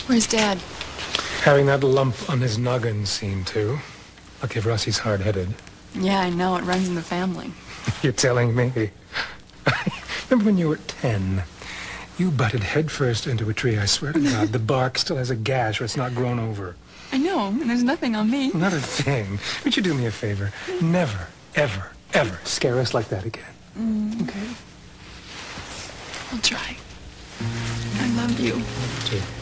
Where's Dad? Having that lump on his noggin seen to. Lucky for us, he's hard-headed. Yeah, I know. It runs in the family. You're telling me? Remember when you were 10? You butted headfirst into a tree. I swear to God, the bark still has a gash or it's not grown over. I know, and there's nothing on me. Not a thing. Would you do me a favor? Never, ever, ever scare us like that again. Okay? I'll try. I love you. Too.